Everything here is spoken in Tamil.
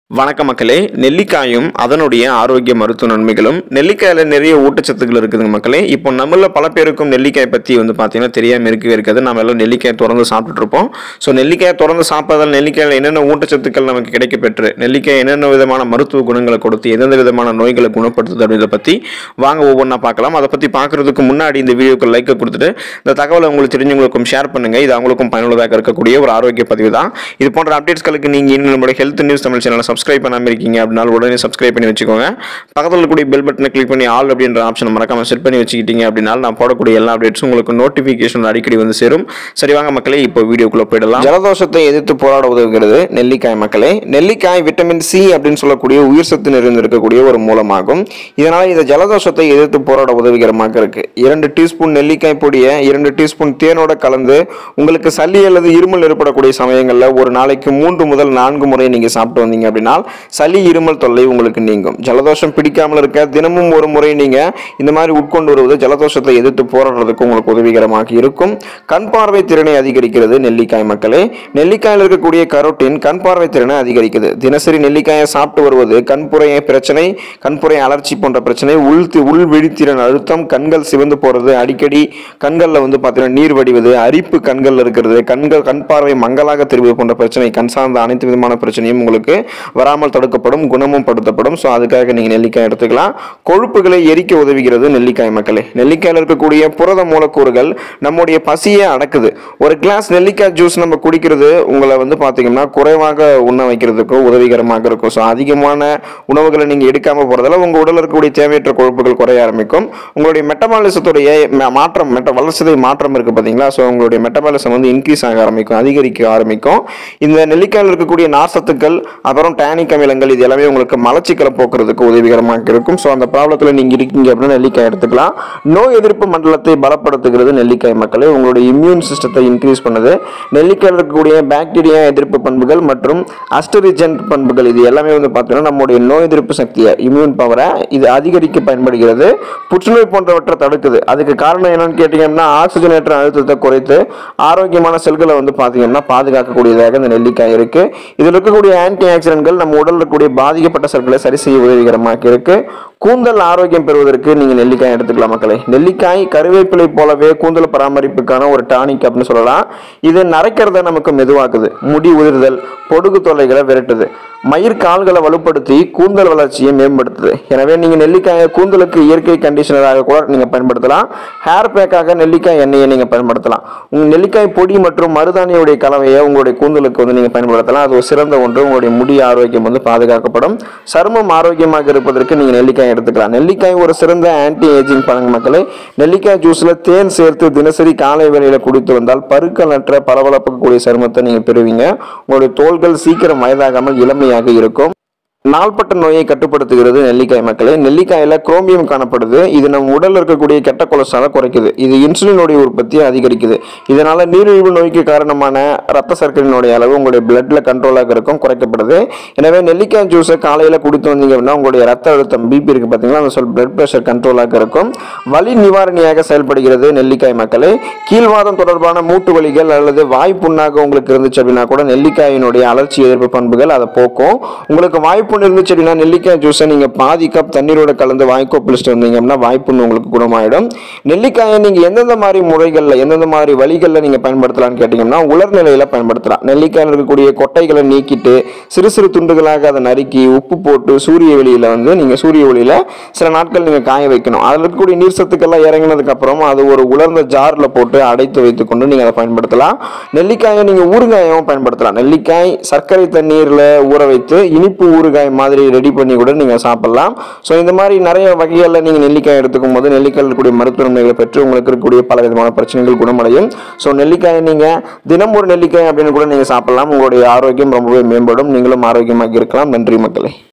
வணக்க மக்களே. நெல்லிக்காயும் அதனுடைய ஆரோக்கிய மருத்துவ நன்மைகளும். நெல்லிக்காயில நிறைய ஊட்டச்சத்துக்கள் இருக்குதுங்க மக்களே. இப்போ நம்மள பல பேருக்கும் நெல்லிக்காய் பற்றி பார்த்தீங்கன்னா தெரியாமல் இருக்காது. நம்ம எல்லாம் நெல்லிக்காய் தொடர்ந்து சாப்பிட்டுட்டு இருப்போம். ஸோ நெல்லிக்காய் தொடர்ந்து சாப்பிட்றதால் நெல்லிக்காயில் என்னென்ன ஊட்டச்சத்துக்கள் நமக்கு கிடைக்கப்பெற்று, நெல்லிக்காய் என்னென்ன விதமான மருத்துவ குணங்களை கொடுத்து எந்தெந்த விதமான நோய்களை குணப்படுத்துது அப்படின்றத பற்றி வாங்க ஒவ்வொன்றா பார்க்கலாம். அதை பற்றி பார்க்கறதுக்கு முன்னாடி இந்த வீடியோக்கு லைக்கை கொடுத்துட்டு இந்த தகவலை உங்களுக்கு தெரிஞ்சவங்களுக்கும் ஷேர் பண்ணுங்கள். இது அவங்களுக்கும் பயனுள்ளதாக இருக்கக்கூடிய ஒரு ஆரோக்கிய பதிவு தான். இது போன்ற அப்டேட்ஸ்களுக்கு நீங்கள் இன்னும் நம்மளுடைய ஹெல்த் நியூஸ் தமிழ் சேனலை சப்ஸ்கிரைப் பண்ணாமல் இருக்கீங்க அப்படின்னா உடனே சப்ஸ்கிரைப் பண்ணி வச்சுக்கோங்க. பக்கத்தில் இருக்கக்கூடிய பெல் பட்டனை கிளிக் பண்ணி ஆல் அப்படின்ற ஆப்ஷனை மறக்காம செட் பண்ணி வச்சுக்கிட்டீங்க அப்படின்னா நான் போடக்கூடிய எல்லா அப்டேட்ஸும் உங்களுக்கு நோட்டிஃபிகேஷன் அடிக்கடி வந்து சேரும். சரி வாங்க மக்களே, இப்போ வீடியோக்குள்ள போயிடலாம். ஜலதோஷத்தை எதிர்த்து போராட உதவுகிறது நெல்லிக்காய் மக்களே. நெல்லிக்காய் விட்டமின் சி அப்படின்னு சொல்லக்கூடிய உயிர் சத்து நிறைந்திருக்கக்கூடிய ஒரு மூலமாகும். இதனால இந்த ஜலதோஷத்தை எதிர்த்து போராட உதவிகரமாக இருக்கு. 2 டீஸ்பூன் நெல்லிக்காய் பொடியை 2 டீஸ்பூன் தேனோட கலந்து உங்களுக்கு சளி அல்லது இருமல் ஏற்படக்கூடிய சமயங்களில் ஒரு நாளைக்கு 3 முதல் 4 முறை நீங்க சாப்பிட்டு வந்தீங்க அப்படின்னா சளி இருமல் தொல்லை உங்களுக்கு நீங்கும். ஜலதோஷம் பிடிக்காமல் இருக்க தினமும் ஒரு முறை நீங்க இந்த மாதிரி உட்கொண்டு வருவது ஜலதோஷத்தை எதிர்த்து போராடுறதுக்கு உங்களுக்கு உதவிகரமாக இருக்கும். கண் பார்வை திறனை அதிகரிக்கிறது நெல்லிக்காய் மக்களே. நெல்லிக்காயில் இருக்கக்கூடிய கரோட்டின் கண் பார்வை திறனை அதிகரிக்குது. தினசரி நெல்லிக்காயை சாப்பிட்டு வருவது கண்புரை பிரச்சனை, கண்புரை அலர்ச்சி போன்ற பிரச்சனை, உள் விழித்திறன் அழுத்தம், கண்கள் சிவந்து போறது, அடிக்கடி கண்கள்ல பார்த்தீங்கன்னா நீர் வடிவது, அரிப்பு கண்கள் இருக்கிறது, கண் பார்வை மங்கலாக தெரிவது போன்ற பிரச்சனை, கண் சார்ந்த அனைத்து விதமான பிரச்சனையும் உங்களுக்கு வராமல் தடுக்கப்படும், குணமும் படுத்தப்படும். ஸோ அதுக்காக நீங்கள் நெல்லிக்காய் எடுத்துக்கலாம். கொழுப்புகளை எரிக்க உதவுகிறது நெல்லிக்காய் மக்களே. நெல்லிக்காயில் இருக்கக்கூடிய புரத மூலக்கூறுகள் நம்முடைய பசியை அடக்குது. ஒரு கிளாஸ் நெல்லிக்காய் ஜூஸ் நம்ம குடிக்கிறது உங்களை பார்த்தீங்கன்னா குறைவாக உண்ண வைக்கிறதுக்கு உதவிகரமாக இருக்கும். ஸோ அதிகமான உணவுகளை நீங்கள் எடுக்காமல் போகிறதால உங்கள் உடலில் இருக்கக்கூடிய தேவையற்ற கொழுப்புகள் குறைய ஆரம்பிக்கும். உங்களுடைய மெட்டபாலிசத்துடைய மாற்றம் வளர்ச்சிதை மாற்றம் இருக்குது பார்த்தீங்களா. ஸோ உங்களுடைய மெட்டபாலிசம் இன்க்ரீஸ் ஆக ஆரம்பிக்கும், அதிகரிக்க ஆரம்பிக்கும். இந்த நெல்லிக்காயில் இருக்கக்கூடிய நார்சத்துக்கள் அப்புறம் டானிக் அமிலங்கள் இது எல்லாமே உங்களுக்கு மலச்சிக்கலை போக்குறதுக்கு உதவிகரமாக இருக்கும். ஸோ அந்த ப்ராப்ளத்தில் நீங்கள் இருக்கீங்க அப்படின்னா நெல்லிக்காய் எடுத்துக்கலாம். நோய் எதிர்ப்பு மண்டலத்தை பலப்படுத்துகிறது நெல்லிக்காய் மக்களே. உங்களுடைய இம்யூன் சிஸ்டத்தை இன்க்ரீஸ் பண்ணுது. நெல்லிக்காயில் இருக்கக்கூடிய பாக்டீரியா எதிர்ப்பு பண்புகள் மற்றும் அஸ்டரிஜென்ட் பண்புகள் இது எல்லாமே பார்த்தீங்கன்னா நம்முடைய நோய் எதிர்ப்பு சக்தியை, இம்யூன் பவரை இது அதிகரிக்க பயன்படுகிறது. புற்றுநோய் போன்றவற்றை தடுக்குது. அதுக்கு காரணம் என்னன்னு கேட்டீங்கன்னா ஆக்சிஜனேற்ற அழுத்தத்தை குறைத்து ஆரோக்கியமான செல்களை பார்த்தீங்கன்னா பாதுகாக்கக்கூடியதாக இந்த நெல்லிக்காய் இருக்கு. இதில் இருக்கக்கூடிய ஆன்டி ஆக்சிடென்ட்கள் நம்ம உடலில் இருக்கக்கூடிய பாதிக்கப்பட்ட செல்களை சரி செய்ய உதவிகரமாக இருக்கு. கூந்தல் ஆரோக்கியம் பெறுவதற்கு நீங்க நெல்லிக்காய் எடுத்துக்கலாம் மக்களே. நெல்லிக்காய் கருவேப்பிலை போலவே கூந்தல் பராமரிப்புக்கான ஒரு டானிக் அப்படின்னு சொல்லலாம். இது நரைக்கிறத நமக்கு மெதுவாக்குது, முடி உதிர்தல், பொடுகு தொல்லைகளை விரட்டுது, மயிர் கால்களை வலுப்படுத்தி கூந்தல் வளர்ச்சியை மேம்படுத்துது. எனவே நீங்க நெல்லிக்காயை கூந்தலுக்கு இயற்கை கண்டிஷனராக கூட நீங்க பயன்படுத்தலாம். ஹேர் பேக்காக நெல்லிக்காய் எண்ணெயை நீங்க பயன்படுத்தலாம். உங்க நெல்லிக்காய் பொடி மற்றும் மருதாணியுடைய கலவையை உங்களுடைய கூந்தலுக்கு நீங்க பயன்படுத்தலாம். அது ஒரு சிறந்த ஒன்று. உங்களுடைய முடி ஆரோக்கியம் பாதுகாக்கப்படும். சருமம் ஆரோக்கியமாக இருப்பதற்கு நீங்க நெல்லிக்காய் எடுத்துக்கலாம். நெல்லிக்காய் ஒரு சிறந்த ஆன்டி ஏஜிங் பழங்க மக்களே. நெல்லிக்காய் ஜூஸ்ல தேன் சேர்த்து தினசரி காலை வேளையில குடித்து வந்தால் பருக்களற்ற பளபளக்கக்கூடிய சருமத்தை நீங்க பெறுவீங்க. உங்களுடைய தோள்கள் சீக்கிரம் வயதாகாமல் இளமையாக இருக்கும். நாள்பட்ட நோயை கட்டுப்படுத்துகிறது நெல்லிக்காய் மக்களே. நெல்லிக்காயில குரோமியம் காணப்படுது. இது நம்ம உடல்ல இருக்கக்கூடிய கெட்ட கொலஸ்ட்ராலை குறைக்குது. இது இன்சுலினுடைய உற்பத்தியை அதிகரிக்குது. இதனால நீரிழிவு நோய்க்கு காரணமான ரத்த சர்க்கரையினுடைய அளவு உங்களுடைய பிளட்ல கண்ட்ரோலாக இருக்கும், குறைக்கப்படுது. எனவே நெல்லிக்காய் ஜூஸை காலையில குடித்து வந்தீங்க அப்படின்னா உங்களுடைய ரத்த அழுத்தம் பிபி இருக்கு பார்த்தீங்களா, அந்த பிளட் பிரஷர் கண்ட்ரோலாக இருக்கும். வலி நிவாரணியாக செயல்படுகிறது நெல்லிக்காய் மக்களே. கீழ்வாதம் தொடர்பான மூட்டு வலிகள் அல்லது வாய்ப்புண்ணாக உங்களுக்கு இருந்துச்சு அப்படின்னா கூட நெல்லிக்காயினுடைய அலர்ச்சி எதிர்ப்பு பண்புகள் அதை போக்கும். உங்களுக்கு வாய்ப்பு இருந்துச்சு அப்படின்னா நெல்லிக்காய் ஜூஸை நீங்க பாதி கப் தண்ணீரோட கலந்து வாய்க்கோப்பிலிட்டு வந்தீங்க அப்படின்னா வாய்ப்புண்ணு உங்களுக்கு குணமாயிடும். நெல்லிக்காயை நீங்க எந்தெந்த மாதிரி முறைகள்ல எந்தெந்த மாதிரி வழிகளில் நீங்க பயன்படுத்தலாம்னு கேட்டீங்கன்னா உலர் நிலையில பயன்படுத்தலாம். நெல்லிக்காயில் இருக்கக்கூடிய கொட்டைகளை நீக்கிட்டு சிறு சிறு துண்டுகளாக அதை நறுக்கி உப்பு போட்டு சூரிய ஒளியில நீங்க சூரிய ஒளியில சில நாட்கள் நீங்க காய வைக்கணும். அதில் இருக்கக்கூடிய நீர் சத்துக்கள்லாம் இறங்கினதுக்கு அப்புறம் அது ஒரு உலர்ந்த ஜார்ல போட்டு அடைத்து வைத்துக் கொண்டு நீங்க அதை பயன்படுத்தலாம். நெல்லிக்காயை நீங்க ஊறுகாயும் பயன்படுத்தலாம். நெல்லிக்காய் சர்க்கரை தண்ணீர்ல ஊற வைத்து இனிப்பு ஊறுகாய் மாதிரி ரெடி பண்ணி கூட நீங்க சாப்பிடலாம். ஸோ இந்த மாதிரி நிறைய வகைகளில் நீங்க நெல்லிக்காய் எடுத்துக்கும் போது நெல்லிக்காயில் இருக்கக்கூடிய மருத்துவ நன்மைகளை பெற்று உங்களுக்கு இருக்கக்கூடிய பல விதமான பிரச்சனைகள் குணமடையும். ஸோ நெல்லிக்காயை நீங்க தினம் ஒரு நெல்லிக்காய் அப்படின்னு கூட நீங்க சாப்பிடலாம். உங்களுடைய ஆரோக்கியம் ரொம்பவே மேம்படும். நீங்களும் ஆரோக்கியமாக இருக்கலாம். நன்றி மக்களே.